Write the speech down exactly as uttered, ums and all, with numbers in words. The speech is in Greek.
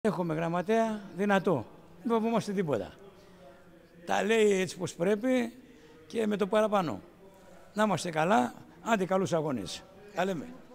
Έχουμε γραμματέα δυνατό, δεν φοβόμαστε τίποτα. Τα λέει έτσι πως πρέπει και με το παραπάνω. Να είμαστε καλά, άντε καλούς αγώνες. Τα λέμε.